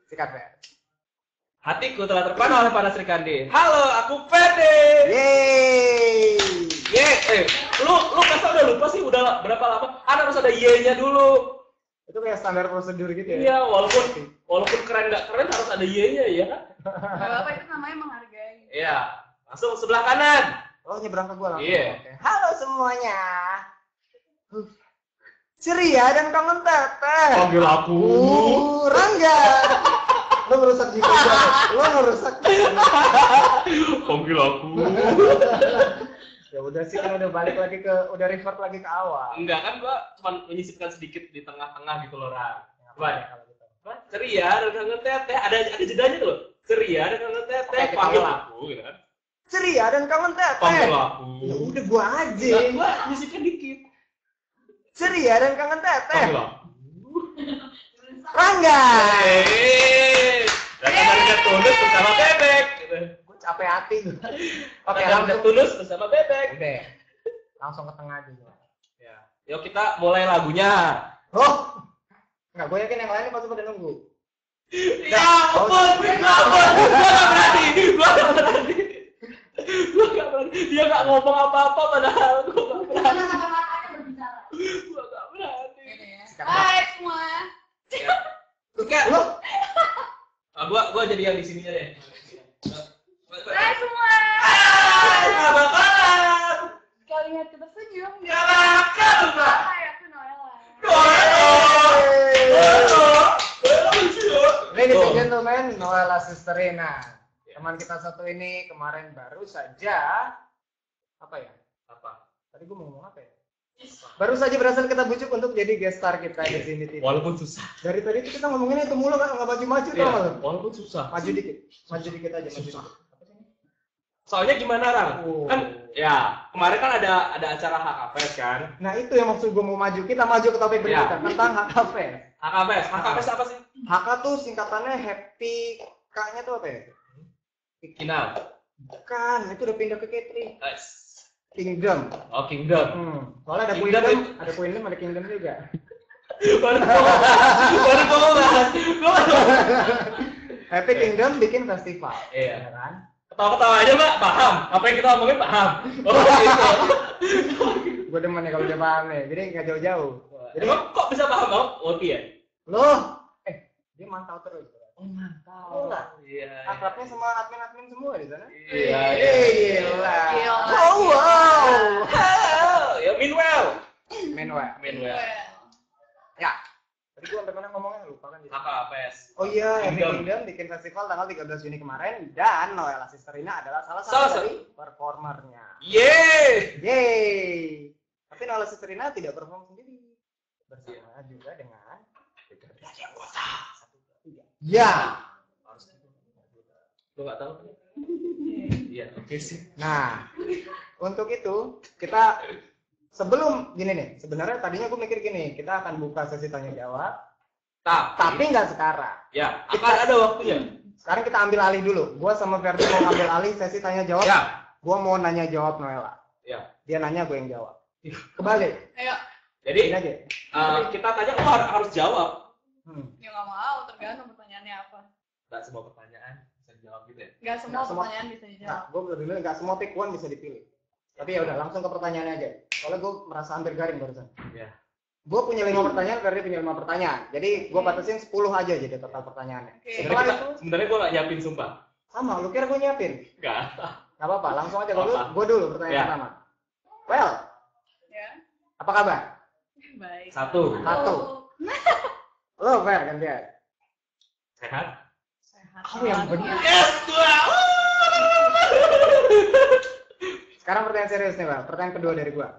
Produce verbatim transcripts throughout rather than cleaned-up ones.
Sikat, Fer. Hatiku telah terpana oleh panas Sri Kandi. Halo, aku Fede. Yeay. Ye, eh, lu lu masa udah lupa sih udah berapa lama? Kan harus ada Y-nya dulu. Itu kayak standar prosedur gitu ya? Iya, walaupun walaupun keren nggak keren harus ada Y-nya ya kan? Bapak itu namanya menghargai. Iya, langsung sebelah kanan. Oh, nyebrang ke gua langsung. Iya. Oke. Halo semuanya. Huh. Ceria dan kangen teteh. Panggil aku. Uh, Rangga. Lo ngerusak jiwa gua. Lo ngerusak. Panggil aku. Ya udah sih kan udah balik lagi ke udah revert lagi ke awal. Enggak kan gua cuma menyisipkan sedikit di tengah-tengah gitu loh, Ran. Coba Coba kalau gitu. ceria dan kangen teteh, ada ada jedanya tuh loh. Ceria dan kangen teteh, Oke, kita panggil ulang. aku gitu kan. Ceria dan kangen teteh. Panggil aku. Ya udah gua aja. Enggak, gua nyisipkan dikit. Ceria dan kangen teteh. Panggil aku. Rangga. Yeay. Dan kemarin tulus bersama bebek gitu. Gue capek hati gue. Oke, Oke, langsung tulus bersama bebek. udah. Langsung ke tengah aja. Ya. Yuk kita mulai lagunya. Oh. Enggak, gue yakin yang lain pasti pada nunggu. Ya ampun, ya ampun, gua gak berani, gua gak berani, gua gak berani, dia gak ngomong apa-apa padahal gua gak berani, gua gak berani. Hai semua. Enggak, Lu ah, gua gua jadi yang di sininya deh. Hai semua. Ah, gak bakalan, Kau lihat kita senyum. gak bakal, Mbak. Hai, aku Noella. Ladies and gentlemen, Noella Sisterina. Teman kita satu ini kemarin baru saja apa ya? Apa? Tadi gue mau ngomong apa ya? Baru saja berhasil kita bujuk untuk jadi guest star kita di sini. Tim. Walaupun susah. Dari tadi itu kita ngomongin itu mulu kan nggak maju-maju tau Iya, nggak lu? walaupun susah. Maju dikit, maju dikit aja, maju Susah. dikit. Apa sih ini? Soalnya gimana, Rang? Oh. Kan ya, kemarin kan ada ada acara H K P S kan? Nah itu yang maksud gue mau maju. Kita maju ke topik berikutnya Ya. tentang H K P. H K P S, H K P S apa sih? H K tuh singkatannya Happy K-nya tuh apa ya? Kinal. Bukan, itu udah pindah ke K tiga. Eh, Kingdom. Oh, Kingdom. Hmm. Soalnya ada Kingdom Queendom, itu- ada Queendom, ada Kingdom juga. Baru ngomong, baru ngomong bahas. Gua baru ngomong. Happy Kingdom bikin festival. Iya. Ya kan? Ketawa-ketawa aja, Mbak. Paham. Apa yang kita omongin paham. Oh, gitu. Gue demen ya kalau dia paham nih, jadi nggak jauh-jauh. Jadi Emang kok bisa paham, Bang? Oke ya? loh, eh dia mantau terus. Oh, mantap. Oh, enggak. Iya. Akrabnya sama admin-admin semua di sana. Iya, Eh, iya. gila. Gila. Oh, wow. Hello. Ya, meanwhile. Meanwhile. Meanwhile. Ya. Tadi gue sampai mana ngomongnya lupa kan. H K P S. Oh iya, Happy Kingdom. Kingdom bikin festival tanggal tiga belas Juni kemarin dan Noella Sisterina adalah salah satu Salah dari performernya. Yeay. Yeay. Tapi Noella Sisterina tidak perform sendiri. Bersama juga dengan Dari anggota. ya. Lu nggak tahu? Iya, oke sih. Nah, untuk itu kita sebelum gini nih, sebenarnya tadinya gue mikir gini, kita akan buka sesi tanya jawab, Tapi, tapi nggak sekarang. ya, akan ada waktunya. Sekarang kita ambil alih dulu. Gue sama Ferdi mau ambil alih sesi tanya jawab. Ya. Gue mau nanya jawab Noella. Ya. Dia nanya, gue yang jawab. Kebalik. Ayo. Jadi, Ini aja. eh, kita tanya, lo harus, harus jawab. Hmm. Ya nggak mau, tergantung pertanyaannya apa. Nggak semua pertanyaan bisa dijawab gitu ya. Nggak semua Nggak semua. pertanyaan bisa Nah, dijawab. gue bener nggak semua pick one bisa dipilih. Tapi ya udah langsung ke pertanyaannya aja. Soalnya gue merasa hampir garing barusan. Iya. Gue punya lima pertanyaan, Ferdi punya lima pertanyaan. Jadi gue batasin sepuluh aja jadi total pertanyaannya. Oke. Sebenarnya Setelah kita, itu sebenarnya gue nggak nyiapin sumpah. sama, lu kira gue nyiapin? Nggak. Gak apa-apa, langsung aja. Kalau Apa? gue dulu pertanyaan Ya. pertama. Well, Ya. apa kabar? Baik. Satu. Satu. Lo Fer kan dia. Sehat. Sehat. Kamu yang benar. Yes, dua. Sekarang pertanyaan serius nih, Bang. Pertanyaan kedua dari gue.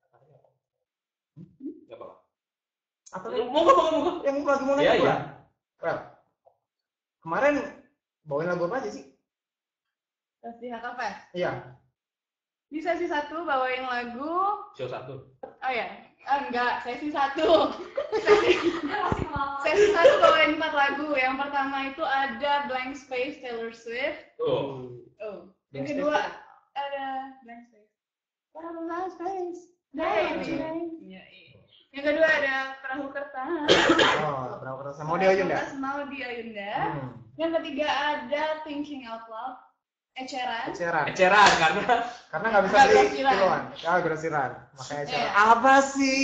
Nggak apa-apa. Apa nih? Mau nggak, mau nggak, mau nggak? Yang lagi mau Iya, nanya iya. gua. Well, kemarin bawain lagu apa aja sih? Terus di H K P. Iya. Di sesi satu bawain lagu. Show satu. Oh ya, ah, enggak, sesi satu. sesi, sesi satu bawain empat lagu. Yang pertama itu ada Blank Space Taylor Swift. Oh. Oh. Blank Yang kedua ada Blank Space. Blank Space. Baby. Iya, iya. Yang kedua ada Perahu Kertas. Oh, berapa kertas sama dia Ayunda? Maudi Ayunda. Hmm. Yang ketiga ada Thinking Out Loud. Eceran. Eceran. Eceran karena Karena nggak bisa Nggak beli grosiran. kiloan. Ya, grosiran. Makanya eceran. Iya. Apa sih?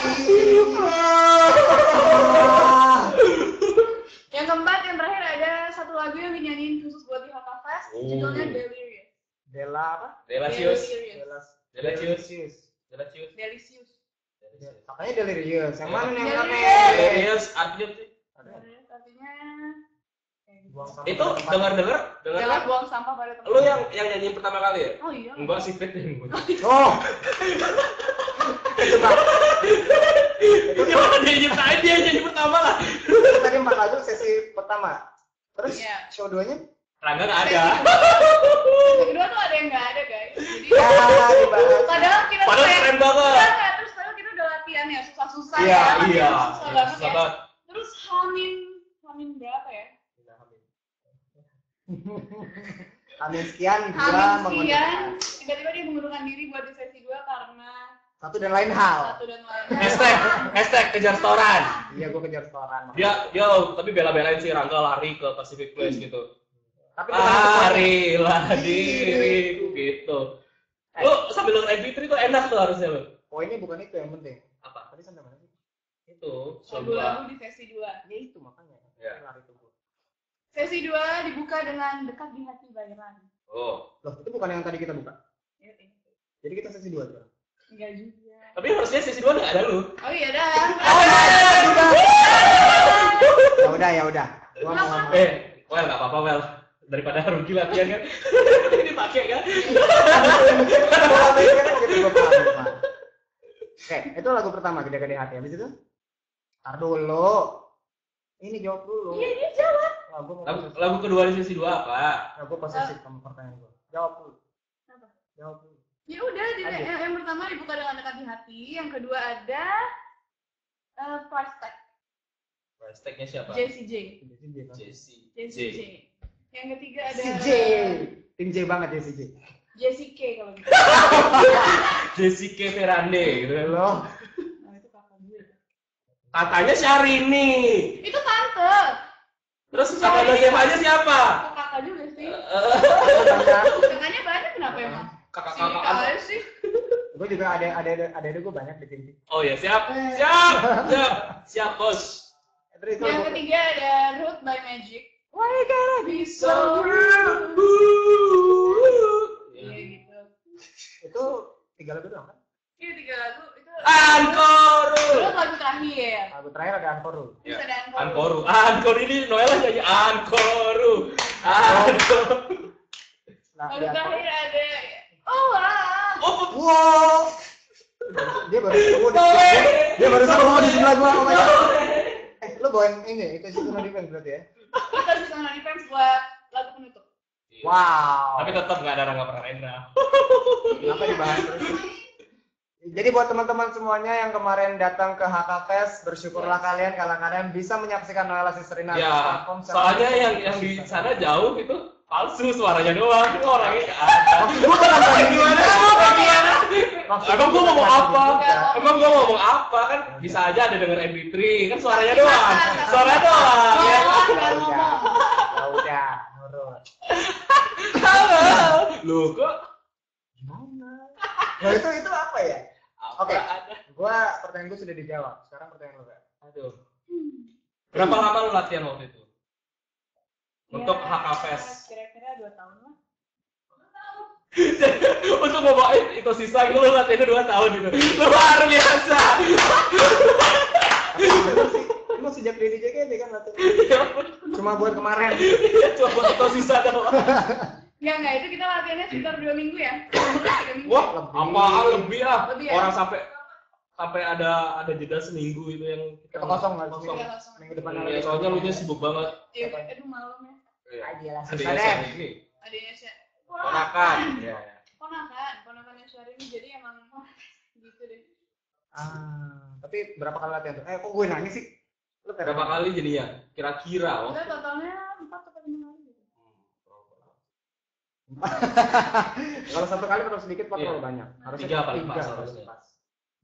Yang keempat, yang terakhir ada satu lagu yang dinyanyiin khusus buat di Haka Fest. Oh. Judulnya Delirious. Dela apa? Delasius. Delirious. Delas. Delasius. Delasius. Delasius. Delicious. Katanya delirious. Yang mana nih yang mana? Delirious. Delasius artinya apa sih? Ada. Delirious artinya kayak gitu. Buang sampah Itu pada tempat. dengar-dengar, dengar. Jangan buang sampah pada tempat. Lu yang yang nyanyiin pertama kali ya? Oh iya. Enggak sih, Fit yang gue. Oh. Coba. Gimana dia nyiptain dia nyanyi pertama lah. Itu tadi empat lagu sesi pertama. Terus Iya. show duanya? Rangga nggak ada. Yang kedua tuh ada yang nggak ada guys. Jadi Ya, dibahas. padahal kita tuh Padahal kayak- keren banget. Iya, nggak, terus padahal kita udah latihan ya susah-susah Iya, ya. latihan iya. Susah banget Susah ya. banget. Terus hamin hamin berapa ya? Amin sekian dia Hamin mengundurkan. sekian. Tiba-tiba dia mengundurkan diri buat di sesi dua karena Satu dan lain hal. satu dan lain. Hashtag, hashtag kejar setoran. Iya, gue kejar setoran. Dia dia tapi bela-belain si Rangga lari ke Pacific Place gitu. Tapi bukan untuk poinnya. Larilah diriku gitu. Lu sambil denger M P tiga tuh enak tuh harusnya lu. Poinnya bukan itu yang penting. Apa? Tadi sampai mana sih? Itu Lagu-lagu sebuah di sesi dua. Ya itu makanya. Ya. Lari itu gua. Sesi dua dibuka dengan Dekat di Hati Bayaran. Oh. Loh, itu bukan yang tadi kita buka. Ya, ya. Jadi kita sesi dua tuh. Enggak juga. Tapi harusnya sesi dua nggak ada lu. Oh iya dah. Oh ya, ya udah ya udah. Gua mau ngomong. Eh, well nggak apa-apa well. Daripada rugi latihan kan. Ini pakai kan. Gua pikir gitu, gua paham, gua paham. Oke, itu lagu pertama Gede Gede Hati. Habis itu? Tar dulu. Ini jawab dulu. Iya dia jawab. Nah, gua mau Lagu, posesif. lagu kedua di sesi dua apa? Nah, gua posesif sama pertanyaan gua. Jawab dulu. Apa? Jawab dulu. Ya udah, di, Lanjut. yang, yang pertama dibuka dengan Dekat di Hati, yang kedua ada uh, Price Tag, Hashtagnya siapa? Jessie J. Jadi dia kan. Jessie. Jessie J. Yang ketiga ada Si J. Tim J banget ya si J. Jessie K kalau gitu. Jessie K Ferrande gitu kan. Loh. Nah, itu kakak gue. Katanya Syahrini. Itu tante. Terus kakak lo siapanya siapa? Kok kakak juga sih. Tanya. Kakaknya banyak kenapa emang? Si Kakak-kakak. kakak sih. Gue juga ada ada ada ada ada gue banyak di tim. Oh ya siap, siap, siap, siap bos. Terus itu Yang lagu- ketiga ada Root by Magic. Why you gotta be so So rude? Iya gitu. Itu tiga lagu doang kan? Iya tiga lagu itu. Ankoru. Terus lagu terakhir. Lagu terakhir ada Ankoru. Terus ada Encore. Ankoru, Ankoru ini Noella nyanyi Ankoru, Ankoru. Nah, Lagu di Ankoru. terakhir ada Oh wow. Oh, Wow. Dia baru ketemu di dia baru ketemu di sebelah gua. Oh my God. Eh, lu bawain ini itu sih no defense berarti ya? Kita bisa nonton defense buat lagu penutup. Wow. Tapi tetap nggak ada Rangga Pranendra. Kenapa dibahas terus? Jadi buat teman-teman semuanya yang kemarin datang ke H K Fest, bersyukurlah kalian kalau kalian bisa menyaksikan Noella Sisterina Ya, perform secara- soalnya yang yang di sana jauh itu palsu suaranya doang, itu orangnya nggak ada. Maksud gua kan apa Gimana? Gimana? Maksud Emang gua gua ngomong bukan apa? gitu. Emang gua ngomong apa kan? Bisa aja ada denger M P tiga kan suaranya doang, suaranya doang. Ya. Ngomong, nggak Ya udah, ngomong. ya udah, nurut. Lu kok? Gimana? Nah itu itu apa ya? Oke. Ada. Gua pertanyaan gua sudah dijawab. Sekarang pertanyaan lu Kak. Aduh. Berapa lama lu latihan waktu itu? Untuk Ya, H K Fest. Kira-kira dua tahun lah. Untuk ngebawain itu sisa lu latihannya dua tahun gitu. Luar biasa. Bener sih. Emang sejak di D J K D kan latihan. Cuma buat kemarin. Coba buat itu sisa doang. Enggak, enggak, itu kita latihannya sekitar dua minggu ya. Tiga minggu. Wah, Lebih. apaan lebih ah. Lebih ya? Orang sampai sampai ada ada jeda seminggu itu yang Kita kosong nggak sih? Kosong. Iya, langsung. Minggu depan Hmm, lagi. ya, soalnya lu nya sibuk banget. Iya, aduh malam ya. Aja lah. Ada Susah yang deh. ini. Adanya sih. Ponakan. Iya. Ponakan, ponakannya Syahrini jadi emang wah, gitu deh. Ah, tapi berapa kali latihan tuh? Eh, kok gue nanya sih? Lu kayak- Berapa kali jadinya? Kira-kira. Oh. Udah totalnya empat atau lima kali gitu. Kalau satu kali terus sedikit, empat Iya. terlalu banyak. Harusnya Tiga paling pas tiga harusnya. pas.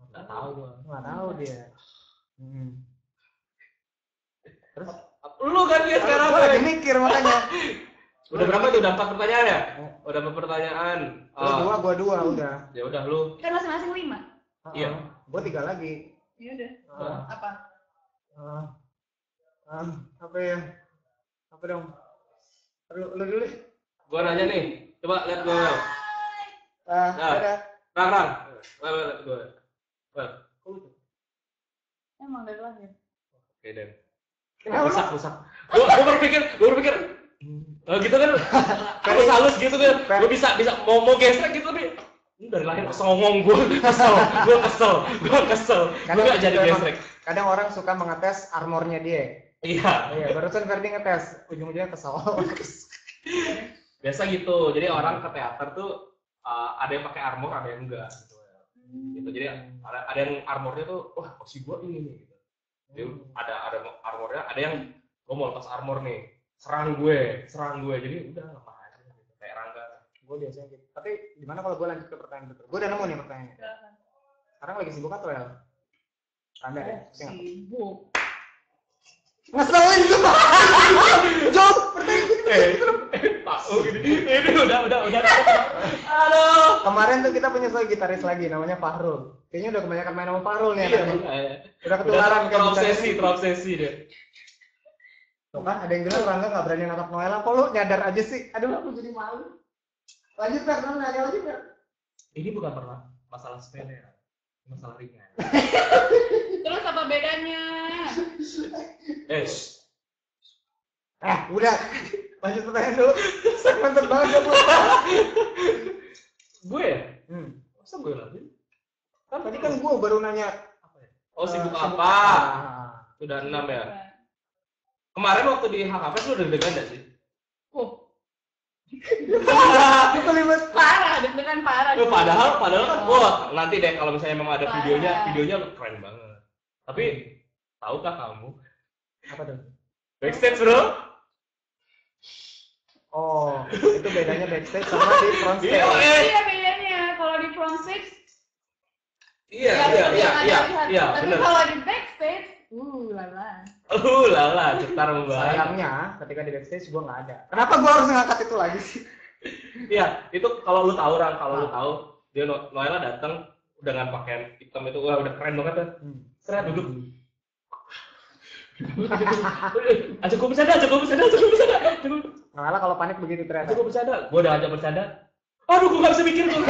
Nggak tahu gua. Nggak tahu dia. Hmm. Terus? Lu kan dia sekarang. Gue lagi mikir makanya. Udah berapa tuh? Udah empat pertanyaan ya? Udah empat pertanyaan. Lu dua, gua dua udah. Ya udah lu. Kan masing-masing lima. Iya. Gua tiga lagi. Ya udah. Ah. Apa? Ah. Ah, apa ya? Apa dong? Lu, lu dulu deh. Gua nanya nih. Coba lihat gua. Ah, Nah. ada. Rang, rang. Well, well, gua. Well. Emang dari lahir. Oke, Dan. Kenapa? Rusak, rusak. Gua, gua berpikir, gua berpikir. Oh, gitu kan. Halus halus gitu kan. Gua bisa bisa mau mau gesek gitu tapi ini dari lahir songong gua kesel. Gua kesel. Gua kesel. Gua enggak jadi emang- gesek. Kadang orang suka mengetes armornya dia. Iya. Iya, barusan Ferdi ngetes, ujung-ujungnya kesel. Biasa gitu. Jadi orang ke teater tuh uh, ada yang pakai armor, ada yang enggak gitu. Gitu. Jadi ada, ada yang armornya tuh wah posisi gua ini nih gitu. Jadi ada ada armornya, ada yang gua mau lepas armor nih. Serang gue, serang gue. Jadi udah lepas aja gitu. Kayak Rangga. Gue biasanya gitu. Tapi gimana kalau gue lanjut ke pertanyaan betul? Gue udah nemu nih pertanyaannya. Sekarang lagi sibuk atau ya? Anda ya? Sibuk. Ngeselin juga. Jawab pertanyaan gitu. Eh, tahu gini. Ini udah udah udah. Aduh. Kemarin tuh kita punya seorang gitaris lagi namanya Fahrul. Kayaknya udah kebanyakan main sama Fahrul nih. Iya, anaknya. makanya. Udah ketularan Udah kayak terobsesi, terobsesi dia. Tuh kan ada yang bilang Rangga nggak berani nangkap Noella. Kok lu nyadar aja sih? Aduh aku jadi malu. Lanjut Fer, lu nanya lagi Fer. Ini bukan pernah masalah sepele ya. Masalah ringan. Terus apa bedanya? Eh, shh. Eh udah. Lanjut pertanyaan dulu. Segmen terbanget dong. Gue ya? Hmm. Masa gue lagi? Kan tadi kan gue baru nanya. Apa ya? Oh, sibuk eh, apa? Ah. Sudah enam ya? Kemarin waktu di H K P lu udah deg-degan gak sih? Oh, Itu libat. parah, deg-degan parah. Eh, padahal padahal kan Oh. wah, nanti deh kalau misalnya memang ada Parah. videonya, videonya keren banget. Tapi tahukah kamu Apa tuh? backstage, Bro? Oh, itu bedanya backstage sama di front stage. Iya, eh. Iya bedanya. Kalau di front stage, Iya, ya iya, betul iya, yang Anda iya, lihat. iya, Tapi benar. kalau di backstage, uh lala. Uh, lala, cetar membahas. Sayangnya ketika di backstage gue nggak ada. Kenapa gue harus ngangkat itu lagi sih? Iya, itu kalau lu tahu Rang, kalau lu tahu dia No- Noella datang dengan pakaian hitam itu wah udah keren banget kan. Hmm. Seret duduk. Ajak gue bercanda, ajak gue bercanda, ajak gue bercanda. Ajak gue- Noella kalau panik begitu ajak ternyata. gue bercanda. Gue udah ajak bercanda. Aduh, gue gak bisa mikir tuh.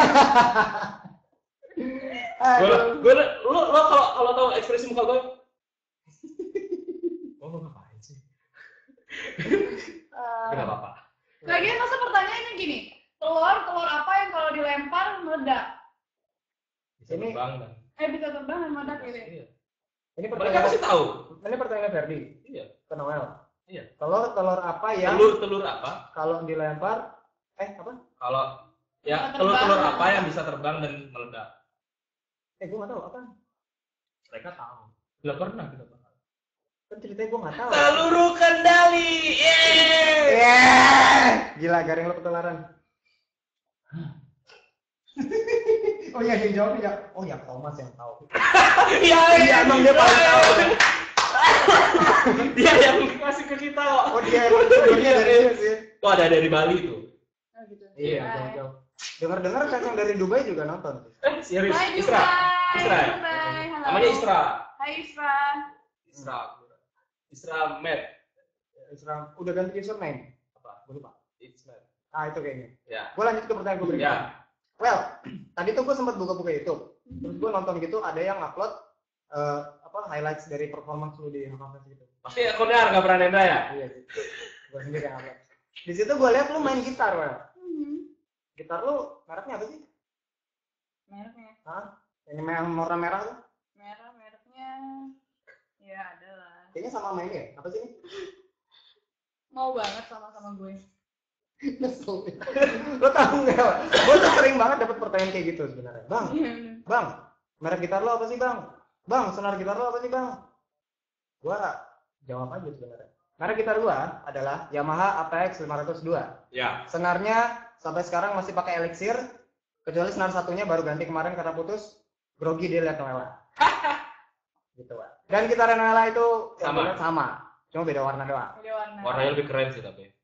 Gue, gue, lo, lo kalau kalau tahu ekspresi muka gue, oh lo ngapain sih? Tapi nggak apa-apa. Lagian masa pertanyaannya gini, telur telur apa yang kalau dilempar meledak? Bisa Ini- terbang dan. Eh bisa terbang dan meledak gitu. Iya. Ini Mereka pertanyaan, pasti tahu. ini pertanyaan Ferdi Iya. ke Noel. Iya. Telur telur apa yang Telur telur apa? kalau dilempar eh apa? Kalau ya Bisa telur telur terbang. apa yang bisa terbang dan meledak? Eh gue nggak tahu apa. Mereka tahu. Belum pernah kita bahas. Kan ceritanya gue nggak tahu. Peluru kendali. Yeay. Yeah! Gila garing lo ketularan. Oh iya dia jawab ya. Oh ya Thomas yang tahu. Iya, Iya, emang dia paling tahu. Dia yang kasih ke kita kok. Oh dia sumbernya dari dia sih. Oh, ada dari Bali tuh. Oh, gitu. Iya Hai. jauh-jauh. Dengar-dengar kan yang dari Dubai juga nonton. Eh, serius. Hai Isra. Dubai. Isra. ya? Dubai. Halo. Namanya Isra. Hai Isra. Isra. Isra Med. Isra udah ganti username. Apa? Gue lupa. Isra. Ah itu kayaknya. Ya. Gue lanjut ke pertanyaan gue berikutnya. Ya. Well, tadi tuh gue sempat buka-buka YouTube. Terus gue nonton gitu ada yang upload eh, apa highlights dari performance lu di Hakapas gitu. Pasti akunnya nggak pernah nenda ya? Iya sih. Gue sendiri yang upload. Di situ gue lihat lu main gitar, Well. Hmm. Gitar lu mereknya apa sih? Mereknya. Hah? Yang merah warna merah tuh? Merah mereknya. Ya ada lah. Kayaknya sama main ya? Apa sih ini? Mau banget sama-sama gue. Ngeselin. Lo tau nggak? Gue tuh sering banget dapat pertanyaan kayak gitu sebenarnya. Bang, bang, merek gitar lo apa sih bang? Bang, senar gitar lo apa sih bang? Gua jawab aja sebenarnya. Merek gitar gua adalah Yamaha A P X lima nol dua. Ya. Senarnya sampai sekarang masih pakai Elixir, kecuali senar satunya baru ganti kemarin karena putus. grogi dia lihat Noella. Gitu Pak. Dan gitar Noella itu Sama. sama, sama, cuma beda warna doang. Beda warna. Warnanya lebih keren sih tapi.